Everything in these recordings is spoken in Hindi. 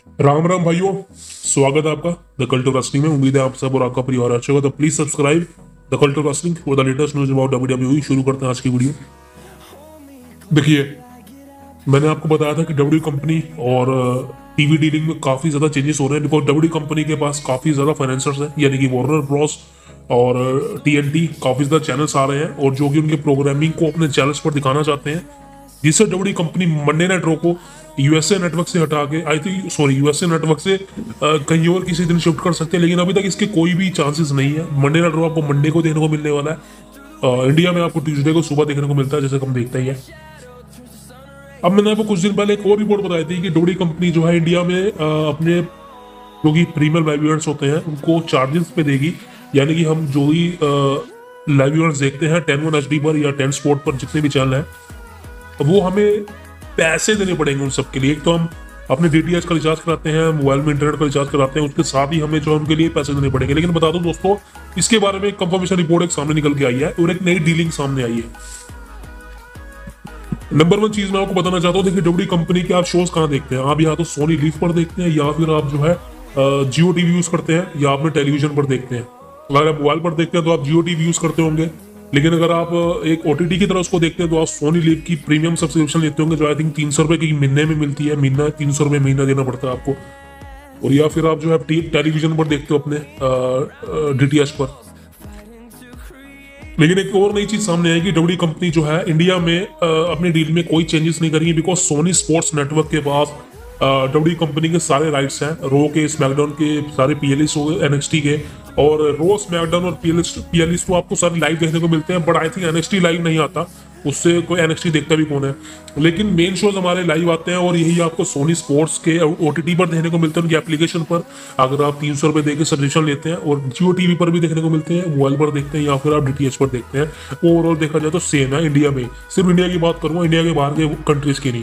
राम राम भाइयों, स्वागत है आपका द कल्ट ऑफ रेसलिंग में। उम्मीद है आप सब और आपका परिवार अच्छा होगा। तो please subscribe the cult of wrestling for the latest news about WWE. शुरू करते हैं आज की वीडियो। देखिए, मैंने आपको बताया था कि डब्ल्यू कंपनी और टीवी डीलिंग में काफी ज्यादा चेंजेस हो रहे हैं, बिकॉज डब्ल्यू कंपनी के पास काफी ज्यादा फाइनेंसर्स हैं, यानी कि वार्नर ब्रॉस और टीएनटी काफी ज्यादा चैनल्स आ रहे हैं और जो कि उनके प्रोग्रामिंग को अपने चैनल्स पर दिखाना चाहते हैं, जिससे W company Monday night Raw को यूएसए नेटवर्क से हटा के यूएसए नेटवर्क से कहीं और किसी दिन शिफ्ट कर सकते हैं। लेकिन अभी तक इसके कोई भी चांसेस नहीं है। मंडे नाइट रॉ आपको मंडे को देखने को मिलने वाला है। इंडिया में आपको ट्यूसडे को सुबह देखने को मिलता है, जैसे हम देखते ही है। अब मैंने आपको कुछ दिन पहले एक और रिपोर्ट बताई थी कि डब्ल्यू कंपनी जो है इंडिया में अपने जो कि प्रीमियम लाइव इवेंट्स होते हैं उनको चार्जेस पे देगी, यानी कि हम जो ही लाइव इवेंट्स देखते हैं 10 HD पर या 10 स्पोर्ट पर, जितने भी चैनल हैं, वो हमें पैसे देने पड़ेंगे उन सब के लिए। एक तो हम अपने डीटीएच का रिचार्ज कराते हैं, मोबाइल में इंटरनेट का रिचार्ज कराते हैं, उसके साथ ही हमें जो उनके लिए पैसे देने पड़ेंगे। लेकिन बता दूं दोस्तों, इसके बारे में एक कंफर्मेशन रिपोर्ट एक सामने निकल के आई है और एक नई डीलिंग सामने आई है। नंबर 1 चीज मैं आपको बताना चाहता हूँ, देखिए डब्ल्यू कंपनी के आप शोज कहाँ देखते हैं। आप या तो सोनी लीव पर देखते हैं, या फिर आप जो है जियो टीवी यूज करते हैं, या आपने टेलीविजन पर देखते हैं। अगर आप मोबाइल पर देखते हैं तो आप जियो टीवी यूज करते होंगे। लेकिन अगर आप एक ओटीटी की तरह उसको देखते हैं तो आप सोनी लिव की प्रीमियम सब्सक्रिप्शन लेते होंगे, जो आई थिंक 300 रुपए की महीने में मिलती है। महीना 300 रुपए महीना देना पड़ता है आपको। और या फिर आप जो है टेलीविजन पर देखते हो अपने डीटीएच पर। लेकिन एक और नई चीज सामने आएगी, डब्ल्यू कंपनी जो है इंडिया में अपने डील में कोई चेंजेस नहीं करेंगी, बिकॉज सोनी स्पोर्ट्स नेटवर्क के पास डब्ल्यू कंपनी के सारे राइट्स हैं। रो के, स्मैकडाउन के, सारे पीएलएस हो गए, एनएक्सटी के। और रो, स्मैकडाउन और पीएलएस तो आपको सारे लाइव देखने को मिलते हैं, but I think NXT live नहीं आता, उससे कोई एनएक्सटी देखता भी कौन है। लेकिन मेन शोज हमारे लाइव आते हैं और यही आपको सोनी स्पोर्ट्स के ओटीटी पर देखने को मिलते हैं, उनकी एप्लीकेशन पर। अगर आप 300 रुपए देकर सब्सक्रिप्शन लेते हैं, और जियो टीवी पर भी देखने को मिलते हैं, मोबाइल पर देखते हैं, या फिर आप डीटीएच पर देखते हैं। ओवरऑल देखा जाए तो सेम है इंडिया में। सिर्फ इंडिया की बात करूंगा, इंडिया के बाहर के कंट्रीज की नहीं।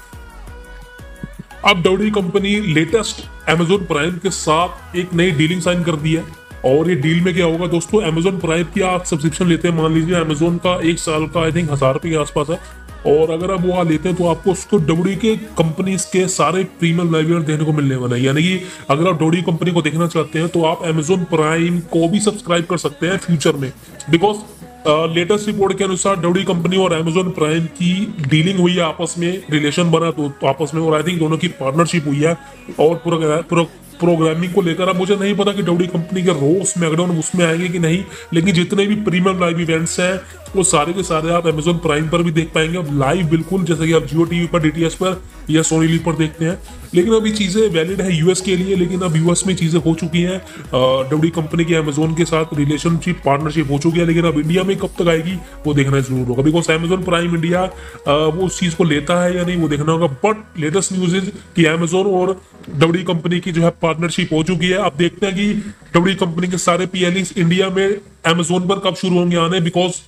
अब W company latest Amazon Prime के साथ एक नई डीलिंग साइन कर दी है। और ये डील में क्या होगा दोस्तों, अमेजोन प्राइम की आप सब्सक्रिप्शन लेते हैं, मान लीजिए अमेजोन का 1 साल का आई थिंक 1000 रुपये के आसपास है, और अगर आप वो लेते हैं तो आपको उसको डब्ल्यू के कंपनीज के सारे प्रीमियम लाइव इवेंट देखने को मिलने वाला है। यानी कि अगर आप डब्ल्यू कंपनी को देखना चाहते हैं तो आप अमेजोन प्राइम को भी सब्सक्राइब कर सकते हैं फ्यूचर में। बिकॉज लेटेस्ट रिपोर्ट के अनुसार डब्ल्यू कंपनी और अमेजोन प्राइम की डीलिंग हुई है, आपस में रिलेशन बना तो आपस में, और आई थिंक दोनों की पार्टनरशिप हुई है। और प्रोग्रामिंग को लेकर अब मुझे नहीं पता कि डब्ल्यू कंपनी के रो, स्मैकडाउन उसमें आएंगे कि नहीं, लेकिन जितने भी प्रीमियम लाइव इवेंट्स हैं वो सारे के सारे आप अमेजोन प्राइम पर भी देख पाएंगे अब लाइव, बिल्कुल जैसे कि आप जियो टीवी पर, डीटीएच पर या सोनी लिव पर देखते हैं। लेकिन अभी चीजें वैलिड है यूएस के लिए, लेकिन अब यूएस में चीजें हो चुकी हैं। डब्ल्यू कंपनी की अमेजोन के साथ रिलेशनशिप, पार्टनरशिप हो चुकी है, लेकिन अब इंडिया में कब तक आएगी वो देखना जरूर होगा। बिकॉज अमेजोन प्राइम इंडिया वो उस चीज को लेता है या नहीं वो देखना होगा। बट लेटेस्ट न्यूज इज कि अमेजोन और डब्ल्यू कंपनी की जो है पार्टनरशिप हो चुकी है। अब देखते हैं कि डब्ल्यू कंपनी के सारे पीएलईस इंडिया में अमेजोन पर कब शुरू होंगे आने। बिकॉज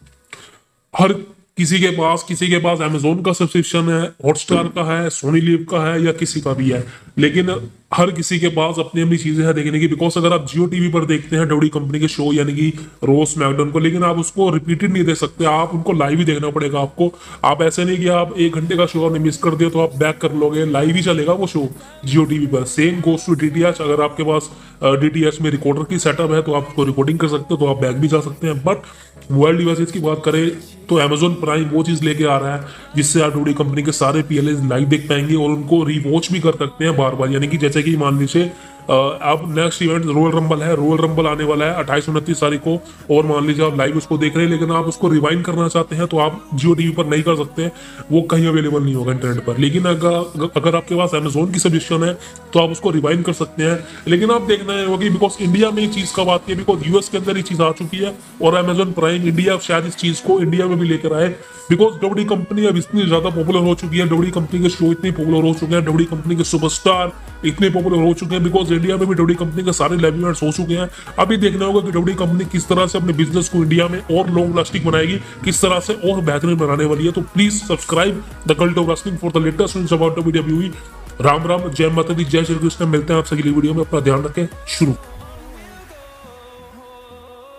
हर किसी के पास अमेजोन का सब्सक्रिप्शन है, हॉटस्टार का है, सोनी लिव का है, या किसी का भी है, लेकिन हर किसी के पास अपनी अपनी चीजें हैं देखने की। बिकॉज अगर आप जियो टीवी पर देखते हैं डब्ल्यू कंपनी के शो, यानी कि रो, स्मैकडाउन को, लेकिन आप उसको रिपीटेड नहीं देख सकते, आप उनको लाइव ही देखना पड़ेगा आपको। आप ऐसे नहीं कि आप 1 घंटे का शो आपने मिस कर दिया तो आप बैक कर लोगे, लाइव ही चलेगा वो शो जियो टीवी पर। Same goes to DTH. अगर आपके पास डीटीएच में रिकॉर्डर की सेटअप है तो आप उसको रिकॉर्डिंग कर सकते हो, तो आप बैक भी जा सकते हैं। बट मोबाइल डिवाइसेस की बात करें तो अमेजोन प्राइम वो चीज लेके आ रहा है जिससे आप डब्ल्यू कंपनी के सारे पीएलएस लाइव देख पाएंगे और उनको रिवॉच भी कर सकते हैं बार बार। यानी कि जैसे कि मान लीजिए अब नेक्स्ट इवेंट रॉयल रंबल है, रॉयल रंबल आने वाला है 28-29 तारीख को, और मान लीजिए आप लाइव उसको देख रहे हैं, लेकिन आप उसको रिवाइंड करना चाहते हैं तो आप जियो टीवी पर नहीं कर सकते, वो कहीं अवेलेबल नहीं होगा इंटरनेट पर। लेकिन अगर आपके पास अमेजोन की सब्सक्रिप्शन है तो आप उसको रिवाइंड कर सकते हैं। लेकिन आप देखना होगी, बिकॉज इंडिया में ये चीज कब आती है, बिकॉज यूएस के अंदर ये चीज आ चुकी है और अमेजोन प्राइम इंडिया शायद इस चीज को इंडिया में भी लेकर आए। बिकॉज डब्ल्यू कंपनी अब इतनी ज्यादा पॉपुलर हो चुकी है, डब्ल्यू कंपनी के शो इतने पॉपुलर हो चुके हैं, डब्ल्यू कंपनी के सुपरस्टार इतने पॉपुलर हो चुके हैं, बिकॉज इंडिया में भी डब्ल्यू कंपनी के सारे लाइव इवेंट्स हो चुके हैं। अभी देखना होगा कि डब्ल्यू कंपनी किस तरह से अपने बिजनेस को इंडिया में और लॉन्ग लास्टिंग बनाएगी, किस तरह से और बेहतरीन बनाने वाली है। तो please subscribe the cult of wrestling for the latest news about WWE. Ram Ram, जय माता दी, जय श्री कृष्ण। मिलते हैं आपसे अगली वीडियो में। अपना ध्यान रखें। शुरू।